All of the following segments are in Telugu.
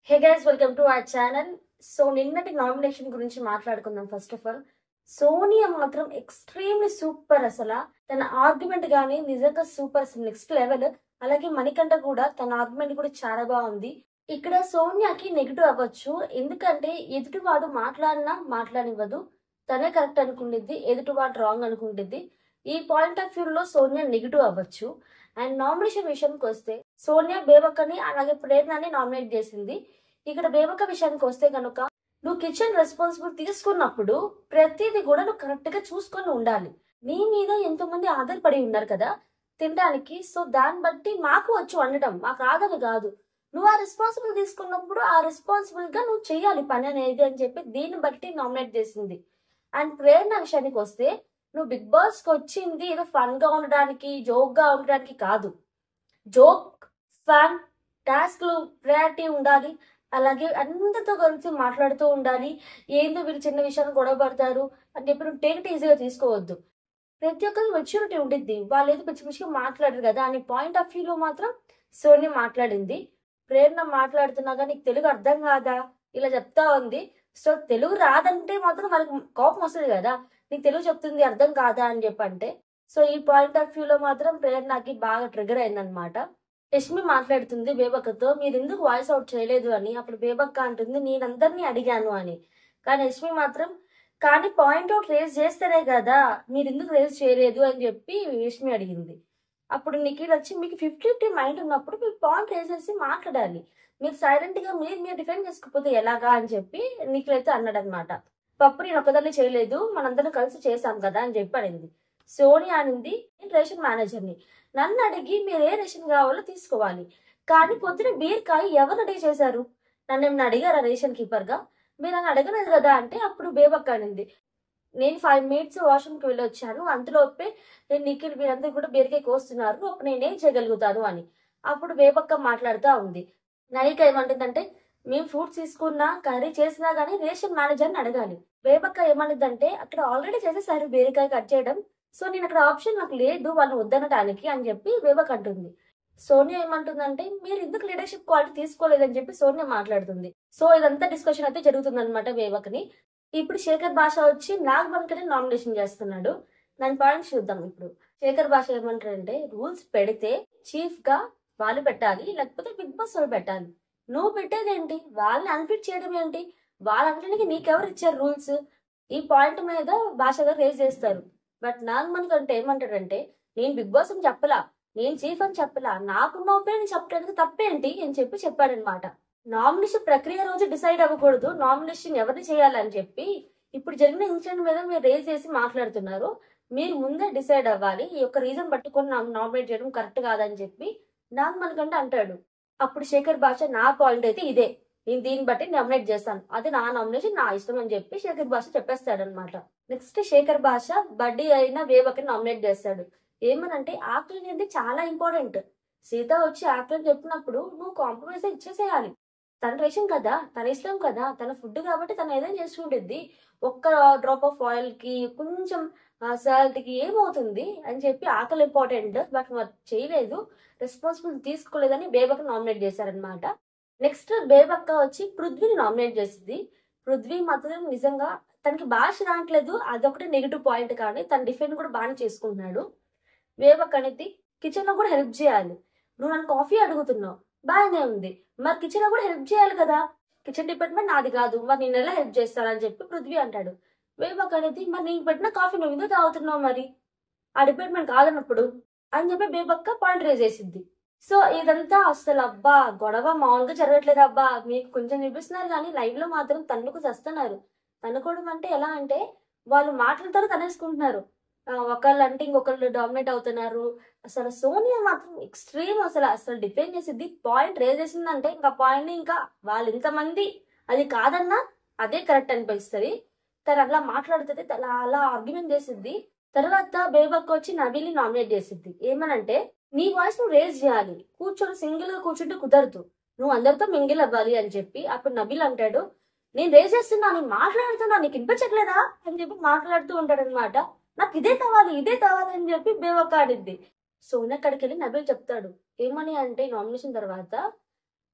Hey guys, welcome to our channel. So నిన్నటి నామినేషన్ గురించి మాట్లాడుకుందాం. ఫస్ట్ ఆఫ్ ఆల్, సోనియా మాత్రం ఎక్స్ట్రీమ్లీ సూపర్. అసలు తన ఆర్గ్యుమెంట్ గానీ నిజంగా సూపర్, అసలు నెక్స్ట్ లెవెల్. అలాగే మణికంఠ కూడా తన ఆర్గ్యుమెంట్ కూడా చాలా బాగుంది. ఇక్కడ సోనియాకి నెగిటివ్ అవ్వచ్చు, ఎందుకంటే ఎదుటివాడు మాట్లాడినా మాట్లాడివ్వదు, తనే కరెక్ట్ అనుకుంటుంది, ఎదుటివాడు రాంగ్ అనుకుంటుంది. ఈ పాయింట్ ఆఫ్ వ్యూ లో సోనియా నెగిటివ్ అవ్వచ్చు. అండ్ నామినేషన్ విషయానికి వస్తే సోనియా బేబక్కని అలాగే ప్రేరణని నామినేట్ చేసింది. ఇక్కడ బేబక్క విషయానికి వస్తే కనుక, నువ్వు కిచెన్ రెస్పాన్సిబుల్ తీసుకున్నప్పుడు ప్రతిదీ కూడా నువ్వు కరెక్ట్ గా చూసుకొని ఉండాలి. నీ మీద ఎంతో మంది ఆధారపడి ఉన్నారు కదా తినడానికి. సో దాన్ని బట్టి మాకు వచ్చు వండటం, మాకు రాదని కాదు. నువ్వు ఆ రెస్పాన్సిబుల్ తీసుకున్నప్పుడు ఆ రెస్పాన్సిబుల్ గా నువ్వు చెయ్యాలి పని అనేది అని చెప్పి దీన్ని బట్టి నామినేట్ చేసింది. అండ్ ప్రేరణ విషయానికి వస్తే, నువ్వు బిగ్ బాస్ కి వచ్చింది ఏదో ఫన్ గా ఉండడానికి, జోక్ గా ఉండడానికి కాదు. జోక్, ఫన్, టాస్క్ లు ప్రయారిటీ ఉండాలి. అలాగే అందరితో కలిసి మాట్లాడుతూ ఉండాలి. ఏందో వీళ్ళు చిన్న విషయాన్ని గొడవ పడతారు అని చెప్పి నువ్వు టేక్ ఈజీగా తీసుకోవద్దు. ప్రతి ఒక్కరికి మెచ్యూరిటీ ఉండిద్ది. వాళ్ళు ఏదో పిచ్చి పిచ్చిగా మాట్లాడరు కదా అని పాయింట్ ఆఫ్ వ్యూ లో మాత్రం సోనియా మాట్లాడింది. ప్రేరణ మాట్లాడుతున్నాగా నీకు తెలుగు అర్థం కాదా ఇలా చెప్తా ఉంది. సో తెలుగు రాదంటే మాత్రం వాళ్ళకి కోపం వస్తుంది కదా, నీకు తెలుగు చెప్తుంది అర్థం కాదా అని చెప్పంటే. సో ఈ పాయింట్ ఆఫ్ వ్యూ లో మాత్రం ప్రేరణకి బాగా ట్రిగర్ అయిందనమాట. యష్మి మాట్లాడుతుంది బేబక్కతో, మీరు ఎందుకు వాయిస్ అవుట్ చేయలేదు అని. అప్పుడు బేబక్క అంటుంది, నేనందరినీ అడిగాను అని. కానీ యష్మి మాత్రం, కానీ పాయింట్ అవుట్ రేజ్ చేస్తేనే కదా, మీరు ఎందుకు రేజ్ చేయలేదు అని చెప్పి యష్మి అడిగింది. అప్పుడు నిఖిల్ వచ్చి, మీకు 50-50 మైండ్ ఉన్నప్పుడు మీరు పాయింట్ రేజ్ చేసి మాట్లాడాలి, మీరు సైలెంట్ గా మీరు డిఫెండ్ చేసుకోకపోతే ఎలాగా అని చెప్పి నిఖిల్ అయితే అన్నాడు అనమాట. పప్పు నేను ఒక్కదాన్ని చేయలేదు, మనందరం కలిసి చేశాం కదా అని చెప్పి అనింది. సోనియా అనింది, నేను రేషన్ మేనేజర్ని, నన్ను అడిగి మీరు ఏ రేషన్ కావాలో తీసుకోవాలి. కానీ పొద్దున బీరకాయ ఎవరు రెడీ చేశారు, నన్ను ఏమన్నా అడిగారా రేషన్ కీపర్ గా, మీరు నన్ను అడగలేదు కదా అంటే. అప్పుడు బేబక్క అనింది, నేను 5 minutes వాష్రూమ్కి వెళ్ళి వచ్చాను, అంతలోపే నేను నిఖిల్ మీరందరూ కూడా బీరకాయ కోస్తున్నారు, అప్పుడు నేనేం చేయగలుగుతాను అని. అప్పుడు బేబక్క మాట్లాడుతూ ఉంది. నైక ఏమంటుందంటే, మేము ఫ్రూట్స్ తీసుకున్నా కర్రీ చేసినా గానీ రేషన్ మేనేజర్ని అడగాలి. బేబక్క ఏమనిద్దంటే, అక్కడ ఆల్రెడీ చేసేసారు బీరకాయ కట్ చేయడం, సో నేను అక్కడ ఆప్షన్ నాకు లేదు వాళ్ళు వద్దనటానికి అని చెప్పి బేబక్ అంటుంది. సోనియా ఏమంటుందంటే, మీరు ఎందుకు లీడర్షిప్ క్వాలిటీ తీసుకోలేదని చెప్పి సోనియా మాట్లాడుతుంది. సో ఇదంతా డిస్కషన్ అయితే జరుగుతుంది అనమాట బేబక్ని. ఇప్పుడు శేఖర్ భాష వచ్చి నాగబంకని నామినేషన్ చేస్తున్నాడు. దాని పాయింట్స్ చూద్దాం. ఇప్పుడు శేఖర్ భాష ఏమంటారంటే, రూల్స్ పెడితే చీఫ్ గా వాళ్ళు పెట్టాలి, లేకపోతే బిగ్ బాస్ వాళ్ళు పెట్టాలి. నువ్వు పెట్టేదేంటి, వాళ్ళని అన్ఫిట్ చేయడం ఏంటి, వాళ్ళంటే నీకెవరు ఇచ్చారు రూల్స్. ఈ పాయింట్ మీద భాష గారు రేజ్ చేస్తారు. బట్ నాగమణి కంటే ఏమంటాడంటే, నేను బిగ్ బాస్ అని చెప్పలా, నేను చీఫ్ అని చెప్పలా, నాకున్న ఒపీనియన్ చెప్పడానికి తప్పేంటి అని చెప్పి చెప్పాడనమాట. నామినేషన్ ప్రక్రియ రోజు డిసైడ్ అవ్వకూడదు నామినేషన్ ఎవరిని చేయాలని చెప్పి. ఇప్పుడు జరిగిన ఇన్సిడెంట్ మీద మీరు రేజ్ చేసి మాట్లాడుతున్నారు, మీరు ముందే డిసైడ్ అవ్వాలి, ఈ యొక్క రీజన్ పట్టుకొని నామినేట్ చేయడం కరెక్ట్ కాదని చెప్పి నాగమణి కంటే అంటాడు. అప్పుడు శేఖర్ భాష, నా పాయింట్ అయితే ఇదే, నేను దీన్ని బట్టి నామినేట్ చేస్తాను, అది నా నామినేషన్, నా ఇష్టం అని చెప్పి శేఖర్ భాష చెప్పేస్తాడనమాట. నెక్స్ట్ శేఖర్ భాష బడ్డీ అయిన వేవకి నామినేట్ చేస్తాడు. ఏమనంటే, ఆకలి అనేది చాలా ఇంపార్టెంట్. సీత వచ్చి ఆకలి చెప్పినప్పుడు నువ్వు కాంప్రమైజ్ ఇచ్చేసేయాలి. తన రేషన్ కదా, తన ఇష్టం కదా, తన ఫుడ్ కాబట్టి తను ఏదైనా చేసుకుంటుంది. ఒక్క డ్రాప్ ఆఫ్ ఆయిల్ కి, కొంచెం సాల్ట్ కి ఏమవుతుంది అని చెప్పి ఆకలి ఇంపార్టెంట్, బట్ చేయలేదు, రెస్పాన్సిబిలిటీ తీసుకోలేదని బేబక్ నామినేట్ చేశారనమాట. నెక్స్ట్ బేబక్క వచ్చి పృథ్వీని నామినేట్ చేసింది. పృథ్వీ మాత్రం నిజంగా తనకి భాష రావట్లేదు, అదొకటి నెగిటివ్ పాయింట్, కానీ తన డిఫెండ్ కూడా బాగానే చేసుకుంటున్నాడు. బేబక్ అనేది, కిచెన్ లో కూడా హెల్ప్ చేయాలి, నువ్వు నన్ను కాఫీ అడుగుతున్నావు బాగానే ఉంది, మరి కిచెన్ లో కూడా హెల్ప్ చేయాలి కదా, కిచెన్ డిపార్ట్మెంట్ నాది కాదు, మరి నేను ఎలా హెల్ప్ చేస్తానని చెప్పి పృథ్వీ అంటాడు. బేబక్ అనేది, మరి నేను పెట్టిన కాఫీ నువ్వు ఎందుకు తాగుతున్నావు, మరి ఆ డిపార్ట్మెంట్ కాదన్నప్పుడు అని చెప్పి బేబక్క పాయింట్ రేజ్ చేసింది. సో ఇదంతా అసలు అబ్బా గొడవ మామూలుగా జరగట్లేదు అబ్బా, మీకు కొంచెం చూపిస్తున్నారు కానీ లైవ్ లో మాత్రం తన్నుకు చేస్తున్నారు. తన్నుకోవడం అంటే ఎలా అంటే, వాళ్ళు మాటలతో తనేసుకుంటున్నారు, ఒకళ్ళు అంటే ఇంకొకళ్ళు డామినేట్ అవుతున్నారు. అసలు సోనియా మాత్రం ఎక్స్ట్రీమ్, అసలు అసలు డిఫెండ్ చేసింది, పాయింట్ రేజ్ చేసిందంటే ఇంకా పాయింట్ ఇంకా వాళ్ళు ఇంతమంది అది కాదన్నా అదే కరెక్ట్ అనిపిస్తుంది. తను అలా మాట్లాడుతుంది, తను అలా ఆర్గ్యుమెంట్ చేసిద్ది. తర్వాత బేబక్ వచ్చి నబీల్ని నామినేట్ చేసిద్ది. ఏమనంటే, నీ వాయిస్ నువ్వు రేజ్ చేయాలి, కూర్చొని సింగిల్ గా కూర్చుంటే కుదరదు, నువ్వు అందరితో మింగిల్ అవ్వాలి అని చెప్పి. అప్పుడు నబీల్ అంటాడు, నేను రేజ్ చేస్తున్నా, నేను మాట్లాడుతున్నా, నీకు వినిపించట్లేదా అని చెప్పి మాట్లాడుతూ ఉంటాడు అనమాట. నాకు ఇదే కావాలి, ఇదే కావాలి అని చెప్పి బేబక్క ఆడిద్ది. సోనియా అక్కడికి వెళ్ళి నబీల్ చెప్తాడు, ఏమని అంటే, నామినేషన్ తర్వాత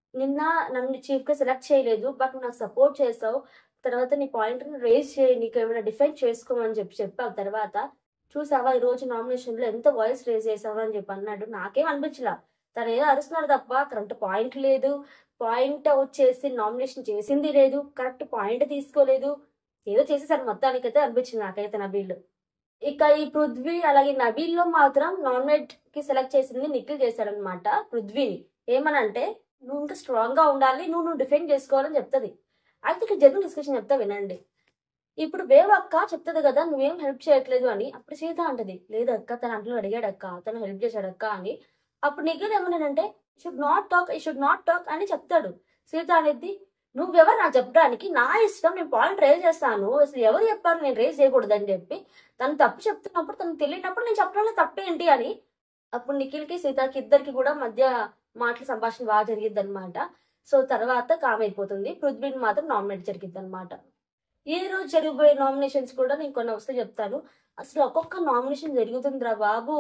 నిన్న నన్ను చీఫ్‌గా సెలెక్ట్ చేయలేదు. బట్ నువ్వు నాకు సపోర్ట్ చేసావు. తర్వాత నీ పాయింట్‌ని రైజ్ చేయి. నీకేమైనా డిఫెండ్ చేసుకోమని చెప్పావు తర్వాత. చూసావా ఈరోజు నామినేషన్‌లో ఎంత వాయిస్ రైజ్ చేసావు అని చెప్పి అన్నాడు. నాకేం అనిపించలా. తనేదో అరుస్తున్నాడు తప్ప కరెక్ట్ పాయింట్ లేదు. పాయింట్ వచ్చేసి నామినేషన్ చేసింది లేదు. కరెక్ట్ పాయింట్ తీసుకోలేదు. ఏదో చేసేసాడు మొత్తానికైతే అనిపించింది నాకైతే నబీల్. ఇక ఈ పృథ్వీ అలాగే నబీల్‌లో మాత్రం నామినేట్‌కి సెలెక్ట్ చేసింది నిఖిల్ చేశాడనమాట పృథ్వీని. ఏమనంటే నువ్వు ఇంకా స్ట్రాంగ్‌గా ఉండాలి. నువ్వు డిఫెండ్ చేసుకోవాలని చెప్తది. అయితే ఇక్కడ జరిగిన డిస్కషన్ చెప్తా వినండి. ఇప్పుడు వేవ్ అక్క చెప్తది కదా నువ్వేం హెల్ప్ చేయట్లేదు అని. అప్పుడు సీత అంటది లేదక్క తన అంట్లో అడిగాడక్క తను హెల్ప్ చేశాడక్క అని. అప్పుడు నిఖిల్ ఏమన్నాడంటే షుడ్ నాట్ టాక్ అని చెప్తాడు. సీత అనేది నువ్వెవరు నాకు చెప్పడానికి, నా ఇష్టం, నేను పాయింట్ రేజ్ చేస్తాను, అసలు ఎవరు చెప్పారు నేను రేజ్ చేయకూడదని చెప్పి తను తప్పు చెప్తున్నప్పుడు తనకు తెలియనప్పుడు నేను చెప్పడంలో తప్పేంటి అని. అప్పుడు నిఖిల్కి సీతకి ఇద్దరికి కూడా మధ్య మాటల సంభాషణ బాగా జరిగిద్ది అనమాట. సో తర్వాత కామ్ అయిపోతుంది. పృథ్వీని మాత్రం నామినేట్ జరిగిద్ది అనమాట. ఈ రోజు జరిగిపోయే నామినేషన్స్ కూడా నేను కొన్ని వస్తే చెప్తాను. అసలు ఒక్కొక్క నామినేషన్ జరుగుతుందిరా బాబు,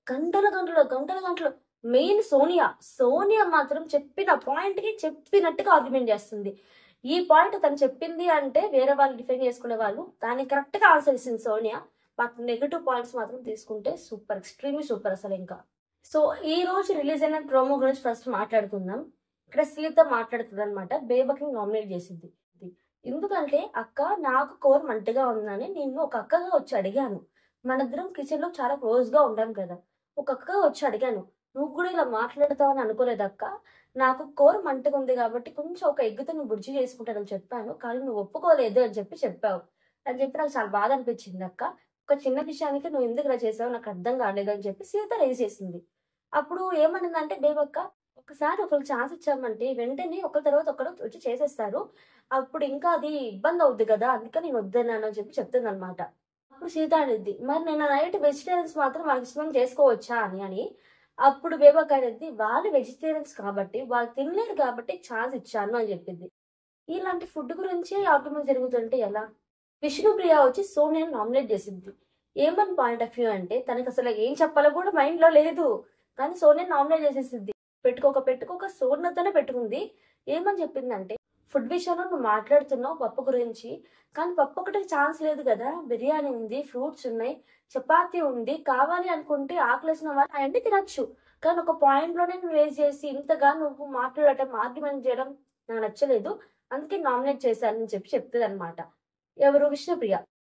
గంటలు. మెయిన్ సోనియా మాత్రం చెప్పిన పాయింట్ కి చెప్పినట్టుగా ఆర్గ్యుమెంట్ చేస్తుంది. ఈ పాయింట్ తను చెప్పింది అంటే వేరే వాళ్ళు డిఫెండ్ చేసుకునే వాళ్ళు దానికి కరెక్ట్ గా ఆన్సర్ ఇస్తుంది సోనియా. బట్ నెగటివ్ పాయింట్స్ మాత్రం తీసుకుంటే సూపర్, ఎక్స్ట్రీమ్లీ సూపర్ అసలు ఇంకా. సో ఈ రోజు రిలీజ్ అయిన ప్రోమో గురించి ఫస్ట్ మాట్లాడుకుందాం. ఇక్కడ సీత మాట్లాడుతుంది అనమాట. బేబకి నామినేట్ చేసింది. ఎందుకంటే అక్క నాకు కోర్ మంటగా ఉందని నిన్ను ఒక అక్కగా వచ్చి అడిగాను. మనిద్దరం కిచెన్ లో చాలా క్లోజ్ గా ఉంటాం కదా. ఒక అక్కగా వచ్చి అడిగాను, నువ్వు కూడా ఇలా మాట్లాడతావని అనుకోలేదు అక్క. నాకు కోర్ మంటగా ఉంది కాబట్టి కొంచెం ఒక ఎగ్గుతో నువ్వు బుర్జీ చేసుకుంటానని చెప్పాను, కానీ నువ్వు ఒప్పుకోలేదు అని చెప్పావు అని చెప్పి నాకు చాలా బాధ అనిపించింది అక్క. ఒక చిన్న విషయానికి నువ్వు ఎందుకు ఇలా చేసావు నాకు అర్థం కాలేదు అని చెప్పి సీత రేజ్ చేసింది. అప్పుడు ఏమనిందంటే బేబక్క, ఒకసారి ఒకరికి ఛాన్స్ ఇచ్చామంటే వెంటనే ఒకరి తర్వాత ఒకరు వచ్చి చేసేస్తారు, అప్పుడు ఇంకా అది ఇబ్బంది అవుద్ది కదా, అందుకని నేను వద్దన్నాను అని చెప్పి చెప్తుంది అనమాట. అప్పుడు సీత అనిద్ది, మరి నేను నైట్ వెజిటేరియన్స్ మాత్రం వాళ్ళకి ఇష్టం చేసుకోవచ్చా అని. అప్పుడు బేబక్క అనేది వాళ్ళు వెజిటేరియన్స్ కాబట్టి వాళ్ళు తినలేరు కాబట్టి ఛాన్స్ ఇచ్చాను అని చెప్పింది. ఇలాంటి ఫుడ్ గురించి ఆర్గ్యుమెంట్ జరుగుతుంటే ఎలా? విష్ణుప్రియ వచ్చి సోనియాని నామినేట్ చేసింది. ఏమని పాయింట్ ఆఫ్ వ్యూ అంటే తనకి అసలు ఏం చెప్పాలో కూడా మైండ్ లో లేదు, కానీ సోనియాని నామినేట్ చేసేసింది. పెట్టుకోక సోనియాతోనే పెట్టుకుంది. ఏమని చెప్పిందంటే ఫుడ్ విషయంలో నువ్వు మాట్లాడుతున్నావు పప్పు గురించి, కానీ పప్పు ఒకటి ఛాన్స్ లేదు కదా, బిర్యానీ ఉంది, ఫ్రూట్స్ ఉన్నాయి, చపాతీ ఉంది, కావాలి అనుకుంటే ఆకలేసిన వాళ్ళు అవన్నీ తినచ్చు, కానీ ఒక పాయింట్ లోనే నువ్వు రేజ్ చేసి ఇంతగా నువ్వు మాట్లాడటం ఆర్గ్యుమెంట్ చేయడం నాకు నచ్చలేదు, అందుకే నామినేట్ చేశానని చెప్పి చెప్తుంది అనమాట. ఎవరు? విష్ణుప్రియ.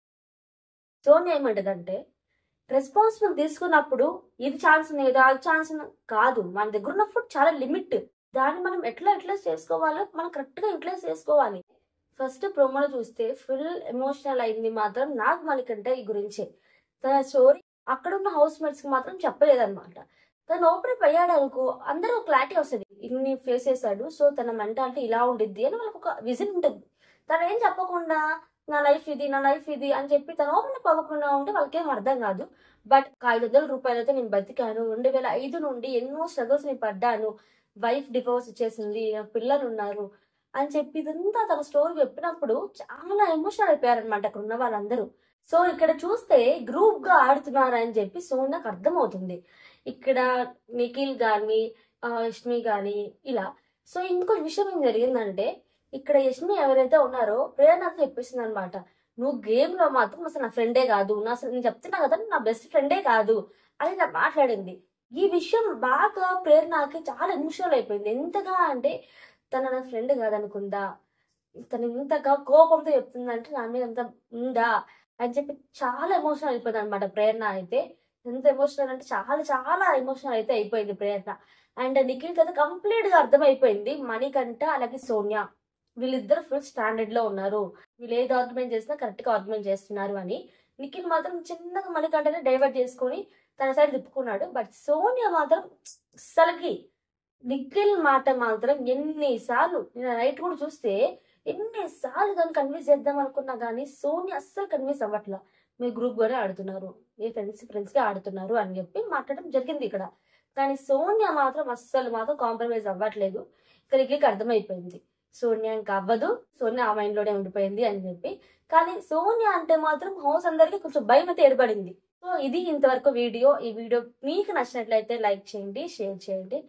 సోనియా ఏమంటదంటే రెస్పాన్సిబుల్ తీసుకున్నప్పుడు ఇది ఛాన్స్ లేదు అది ఛాన్స్ కాదు, మన దగ్గర ఉన్న ఫుడ్ చాలా లిమిట్, దాన్ని మనం ఎట్లా యూటిలైజ్ చేసుకోవాలో మనం కరెక్ట్ గా యూటిలైజ్ చేసుకోవాలి. ఫస్ట్ ప్రోమోలో చూస్తే ఫుల్ ఎమోషనల్ అయింది మాత్రం నాకు మనకంటే ఈ గురించే. తన స్టోరీ అక్కడ ఉన్న హౌస్ మేట్స్ కి మాత్రం చెప్పలేదన్నమాట. తను ఓపెన్ అప్ అయ్యాడు అనుకో అందరూ క్లారిటీ వస్తుంది, ఇన్ని ఫేస్ చేశాడు, సో తన మెంటాలిటీ ఇలా ఉండిద్ది అని వాళ్ళకి ఒక విజన్ ఉంటుంది. తను ఏం చెప్పకుండా నా లైఫ్ ఇది అని చెప్పి తను ఓపెన్ అప్ అవ్వకుండా ఉంటే వాళ్ళకేం అర్థం కాదు. బట్ 500 రూపాయలతో నేను బతికాను, 2005 నుండి ఎన్నో స్ట్రగుల్స్ ని పడ్డాను, వైఫ్ డివోర్స్ ఇచ్చేసింది, పిల్లలు ఉన్నారు అని చెప్పి ఇదంతా తన స్టోరీ చెప్పినప్పుడు చాలా ఎమోషనల్ అయిపోయారనమాట అక్కడ ఉన్న వాళ్ళందరూ. సో ఇక్కడ చూస్తే గ్రూప్ గా ఆడుతున్నారని చెప్పి సోనియాకి అర్థమవుతుంది. ఇక్కడ నిఖిల్ గాని యష్మి గాని ఇలా. సో ఇంకో విషయం ఏం జరిగిందంటే ఇక్కడ యష్మి ఎవరైతే ఉన్నారో ప్రేరణతో చెప్పేసింది అనమాట, నువ్వు గేమ్ లో మాత్రం అసలు నా ఫ్రెండే కాదు, నేను చెప్తున్నా కదా నా బెస్ట్ ఫ్రెండే కాదు అని ఇలా మాట్లాడింది. ఈ విషయం బాగా ప్రేరణకి చాలా ఎమోషనల్ అయిపోయింది. ఎంతగా అంటే తన నా ఫ్రెండ్ కాదనుకుందా, తను ఇంతగా కోపంతో చెప్తుందంటే నా మీద ఎంత ఉందా అని చెప్పి చాలా ఎమోషనల్ అయిపోయింది అనమాట ప్రేరణ అయితే. ఎంత ఎమోషనల్ అంటే చాలా చాలా ఎమోషనల్ అయితే అయిపోయింది ప్రేరణ. అండ్ నిఖిల్ కదా కంప్లీట్ గా అర్థమైపోయింది మణికంఠ అలాగే సోనియా వీళ్ళిద్దరు ఫుల్ స్టాండర్డ్ లో ఉన్నారు, వీళ్ళు ఏది ఆర్గ్యుమెంట్ చేసినా కరెక్ట్ గా ఆర్గ్యుమెంట్ చేస్తున్నారు అని. నిఖిల్ మాత్రం చిన్నగా మణికంఠనే డైవర్ట్ చేసుకొని తన సైడ్ తిప్పుకున్నాడు. బట్ సోనియా మాత్రం అస్సలకి నిఖిల్ మాట మాత్రం ఎన్నిసార్లు నేను నైట్ కూడా చూస్తే ఎన్నిసార్లు దాన్ని కన్విన్స్ చేద్దాం అనుకున్నా కానీ సోనియా అస్సలు కన్విన్స్ అవ్వట్లా. మీ గ్రూప్ గానే ఆడుతున్నారు, మీ ఫ్రెండ్స్ గా ఆడుతున్నారు అని చెప్పి మాట్లాడడం జరిగింది ఇక్కడ. కానీ సోనియా మాత్రం మాత్రం కాంప్రమైజ్ అవ్వట్లేదు. ఇక్కడ నిఖిల్కి అర్థమైపోయింది సోనియా ఇంకా అవ్వదు, సోనియా ఆ మైండ్ లోనే ఉండిపోయింది అని చెప్పి. కానీ సోనియా అంటే మాత్రం హౌస్ అందరికి కొంచెం భయం అయితే ఏర్పడింది. సో ఇది ఇంతవరకు వీడియో. ఈ వీడియో మీకు నచ్చినట్లయితే లైక్ చేయండి, షేర్ చేయండి.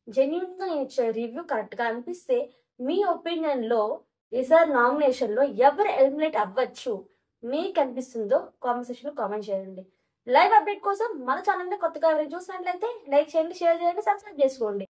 జెన్యున్ గా నేను ఇచ్చే రివ్యూ కరెక్ట్ గా అనిపిస్తే మీ ఒపీనియన్ లో ఈసారి నామినేషన్ లో ఎవరు ఎలిమినేట్ అవ్వచ్చు మీకు అనిపిస్తుందో కామెంట్ సెక్షన్ లో కామెంట్ చేయండి. లైవ్ అప్డేట్ కోసం మన ఛానల్ ని కొత్తగా ఎవరైనా చూసినట్లయితే లైక్ చేయండి, షేర్ చేయండి, సబ్స్క్రైబ్ చేసుకోండి.